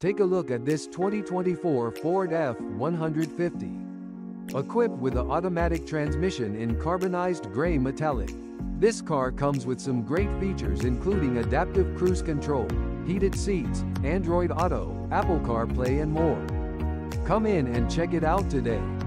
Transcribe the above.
Take a look at this 2024 Ford F-150. Equipped with an automatic transmission in carbonized gray metallic. This car comes with some great features including adaptive cruise control, heated seats, Android Auto, Apple CarPlay and more. Come in and check it out today.